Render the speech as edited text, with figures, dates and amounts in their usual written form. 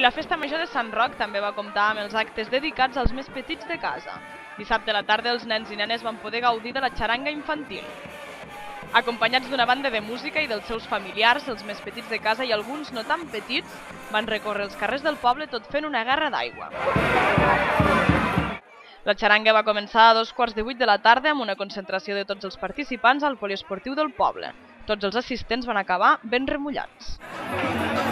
la festa major de Sant Roc també va comptar amb els actes dedicats als més petits de casa. Dissabte a la tarda els nens i nenes van poder gaudir de la xaranga infantil. Acompanyats d'una banda de música i dels seus familiars, els més petits de casa i alguns no tan petits van recórrer els carrers del poble tot fent una guerra d'aigua. La xaranga va començar a 7:15 de la tarda amb una concentració de tots els participants al poliesportiu del poble. Tots els assistents van acabar ben remullats.